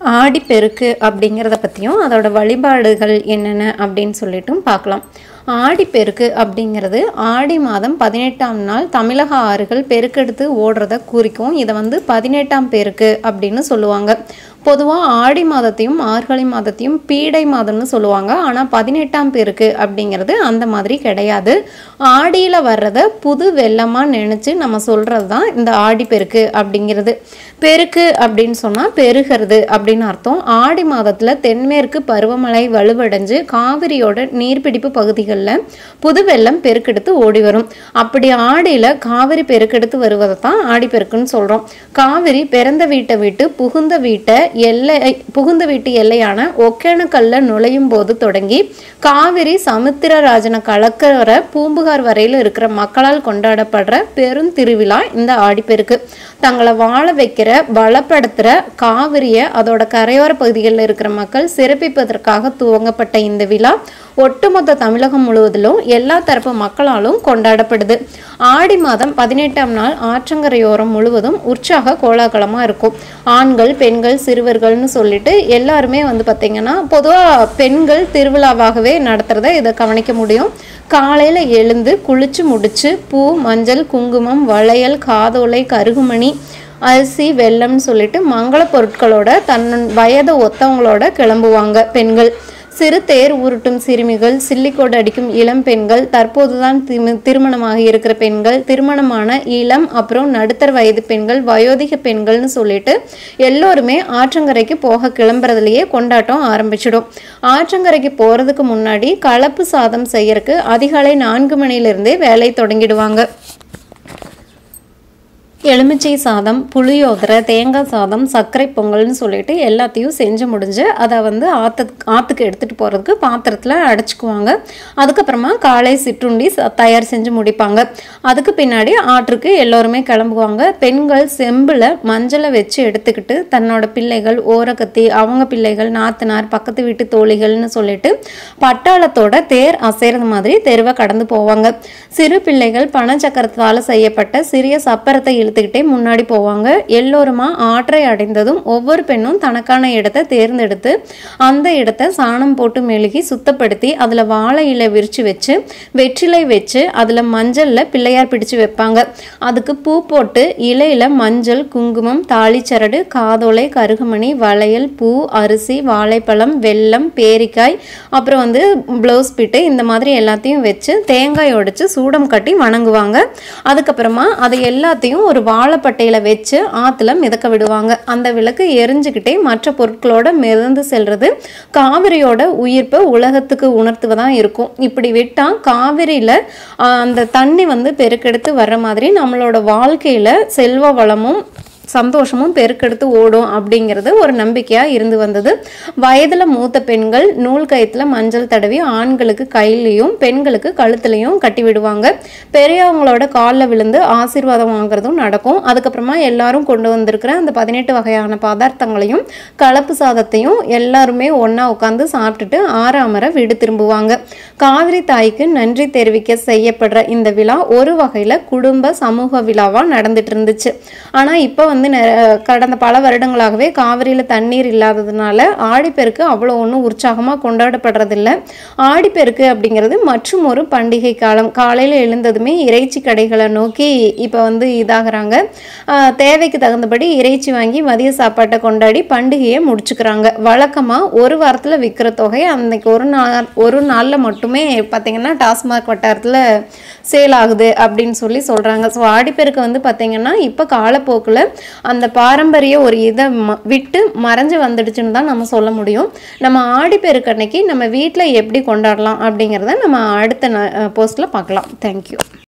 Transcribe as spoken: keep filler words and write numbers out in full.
ஆடிப்பெருக்கு அப்படிங்கிறத பற்றியும் அதோட வழிபாடுகள் என்னென்ன அப்படின்னு சொல்லிட்டும் பார்க்கலாம். ஆடிப்பெருக்கு அப்படிங்கிறது ஆடி மாதம் பதினெட்டாம் நாள் தமிழக ஆறுகள் பெருக்கெடுத்து ஓடுறத குறிக்கும். இதை வந்து பதினெட்டாம் பெருக்கு அப்படின்னு சொல்லுவாங்க. பொதுவாக ஆடி மாதத்தையும் மார்கழி மாதத்தையும் பீடை மாதம்னு சொல்லுவாங்க. ஆனால் பதினெட்டாம் பெருக்கு அப்படிங்கிறது அந்த மாதிரி கிடையாது. ஆடியில் வர்றத புது வெள்ளமாக நினச்சி நம்ம சொல்கிறது தான் இந்த ஆடிப்பெருக்கு அப்படிங்கிறது. பெருக்கு அப்படின்னு சொன்னால் பெருகிறது அப்படின்னு அர்த்தம். ஆடி மாதத்தில் தென்மேற்கு பருவமழை வலுவடைஞ்சு காவிரியோட நீர்பிடிப்பு பகுதிகளில் புது வெள்ளம் பெருக்கெடுத்து ஓடி வரும். அப்படி ஆடியில் காவிரி பெருக்கெடுத்து வருவதை தான் ஆடிப்பெருக்குன்னு சொல்கிறோம். காவிரி பிறந்த வீட்டை விட்டு புகுந்த வீட்டை எல்லை புகுந்த வீட்டு எல்லையான ஒகேனக்கல்ல நுழையும் போது தொடங்கி காவிரி சமுத்திரராஜனை கலக்கிற பூம்புகார் வரையில் இருக்கிற மக்களால் கொண்டாடப்படுற பெரும் திருவிழா இந்த ஆடிப்பெருக்கு. தங்களை வாழ வைக்கிற பலப்படுத்துகிற காவிரியை அதோட கரையோர பகுதிகளில் இருக்கிற மக்கள் சிறப்பிப்பதற்காக துவங்கப்பட்ட இந்த விழா ஒட்டுமொத்த தமிழகம் முழுவதிலும் எல்லா தரப்பு மக்களாலும் கொண்டாடப்படுது. ஆடி மாதம் பதினெட்டாம் நாள் ஆற்றங்கரையோரம் முழுவதும் உற்சாக கோலாகலமாக இருக்கும். ஆண்கள் பெண்கள் சிறுவர்கள்னு சொல்லிட்டு எல்லாருமே வந்து பார்த்திங்கன்னா பொதுவாக பெண்கள் திருவிழாவாகவே நடத்துகிறத இதை கவனிக்க முடியும். காலையில் எழுந்து குளிச்சு முடிச்சு பூ மஞ்சள் குங்குமம் வளையல் காதோலை கருகுமணி அரிசி வெல்லம்னு சொல்லிட்டு மங்கள பொருட்களோட தன் வயதை ஒத்தவங்களோட கிளம்புவாங்க பெண்கள். சிறு தேர் உருட்டும் சிறுமிகள், சில்லிக்கோடு அடிக்கும் இளம் பெண்கள், தற்போதுதான் திருமணமாக இருக்கிற பெண்கள், திருமணமான இளம் அப்புறம் நடுத்தர வயது பெண்கள், வயோதிக பெண்கள்னு சொல்லிட்டு எல்லோருமே ஆற்றங்கரைக்கு போக கிளம்புறதுலேயே கொண்டாட்டம் ஆரம்பிச்சிடும். ஆற்றங்கரைக்கு போகிறதுக்கு முன்னாடி கலப்பு சாதம் செய்யறதுக்கு அதிகாலை நான்கு மணிலிருந்தே வேலை தொடங்கிடுவாங்க. எலுமிச்சை சாதம், புளியோதரை, தேங்காய் சாதம், சர்க்கரை பொங்கல்னு சொல்லிட்டு எல்லாத்தையும் செஞ்சு முடிஞ்சு அதை வந்து ஆற்று ஆற்றுக்கு எடுத்துகிட்டு போகிறதுக்கு பாத்திரத்தில் அடைச்சிக்குவாங்க. அதுக்கப்புறமா காலை சிற்றுண்டி தயார் செஞ்சு முடிப்பாங்க. அதுக்கு பின்னாடி ஆற்றுக்கு எல்லோருமே கிளம்புவாங்க. பெண்கள் செம்பில் மஞ்சளை வச்சு எடுத்துக்கிட்டு தன்னோட பிள்ளைகள், ஓரக்கத்தி, அவங்க பிள்ளைகள், நாத்தனார், பக்கத்து வீட்டு தோழிகள்னு சொல்லிட்டு பட்டாளத்தோட தேர் அசைறது மாதிரி தெருவை கடந்து போவாங்க. சிறு பிள்ளைகள் பனச்சக்கரத்தால் செய்யப்பட்ட சிறிய சப்பரத்தை கிட்டே முன்னாடி போவாங்க. எல்லோருமா ஆற்றை அடைந்ததும் ஒவ்வொரு பெண்ணும் தனக்கான இடத்தை தேர்ந்தெடுத்து அந்த இடத்தை சாணம் போட்டு மெழுகி சுத்தப்படுத்தி அதுல வாழை இலை விரிச்சு வச்சு வெற்றிலை வச்சு அதுல மஞ்சள்ல பிள்ளையார் பிடிச்சு வைப்பாங்க. அதுக்கு பூ போட்டு இலையில மஞ்சள் குங்குமம் தாளிச்சரடு காதோலை கருகுமணி வளையல் பூ அரிசி வாழைப்பழம் வெல்லம் பேரிக்காய் அப்புறம் வந்து பிளவுஸ் பிட்டு இந்த மாதிரி எல்லாத்தையும் வச்சு தேங்காய் உடைச்சு சூடம் கட்டி வணங்குவாங்க. அதுக்கப்புறமா அதை எல்லாத்தையும் ஒரு வாழைப்பட்டையில வச்சு ஆத்துல மிதக்க விடுவாங்க. அந்த விளக்கு எரிஞ்சுக்கிட்டே மற்ற பொருட்களோட மிதந்து செல்றது காவிரியோட உயிர்ப்பை உலகத்துக்கு உணர்த்துவதா இருக்கும். இப்படி விட்டா காவிரியில அந்த தண்ணி வந்து பெருக்கெடுத்து வர்ற மாதிரி நம்மளோட வாழ்க்கையில செல்வ வளமும் சந்தோஷமும் பெருக்கெடுத்து ஓடும் அப்படிங்கிறது ஒரு நம்பிக்கையா இருந்து வந்தது. வயதுல மூத்த பெண்கள் நூல் கயிற்றுல மஞ்சள் தடவி ஆண்களுக்கு கையிலையும் பெண்களுக்கு கழுத்துலையும் கட்டி விடுவாங்க. பெரியவங்களோட காலில் விழுந்து ஆசீர்வாதம் வாங்குறதும் நடக்கும். அதுக்கப்புறமா எல்லாரும் கொண்டு வந்திருக்கிற அந்த பதினெட்டு வகையான பதார்த்தங்களையும் கலப்பு சாதத்தையும் எல்லாருமே ஒன்னா உட்காந்து சாப்பிட்டுட்டு ஆறாமர வீடு திரும்புவாங்க. காவிரி தாய்க்கு நன்றி தெரிவிக்க செய்யப்படுற இந்த விழா ஒரு வகையில குடும்ப சமூக விழாவா நடந்துட்டு இருந்துச்சு. ஆனா இப்ப வந்து கடந்த பல வருடங்களாகவே காவிரியில் தண்ணீர் இல்லாததுனால ஆடிப்பெருக்கு அவ்வளோ ஒன்றும் உற்சாகமாக கொண்டாடப்படுறதில்லை. ஆடிப்பெருக்கு அப்படிங்கிறது மற்றும் ஒரு பண்டிகை காலம். காலையில் எழுந்ததுமே இறைச்சி கடைகளை நோக்கி இப்போ வந்து இதாகிறாங்க. தேவைக்கு தகுந்தபடி இறைச்சி வாங்கி மதிய சாப்பாட்டை கொண்டாடி பண்டிகையை முடிச்சுக்கிறாங்க. வழக்கமாக ஒரு வாரத்தில் விற்கிற தொகை அன்னைக்கு ஒரு நாள் ஒரு நாளில் மட்டுமே பார்த்திங்கன்னா டாஸ்மாக் வட்டாரத்தில் சேல் ஆகுது அப்படின்னு சொல்லி சொல்கிறாங்க. ஸோ ஆடிப்பெருக்கு வந்து பார்த்திங்கன்னா இப்போ காலப்போக்கில் அந்த பாரம்பரிய ஒரு இதை விட்டு மறைஞ்சு வந்துடுச்சுன்னு தான் நம்ம சொல்ல முடியும். நம்ம ஆடிப்பெருக்கு அன்னைக்கு நம்ம வீட்டில் எப்படி கொண்டாடலாம் அப்படிங்கிறத நம்ம அடுத்த போஸ்ட்டில் பார்க்கலாம். தேங்க்யூ.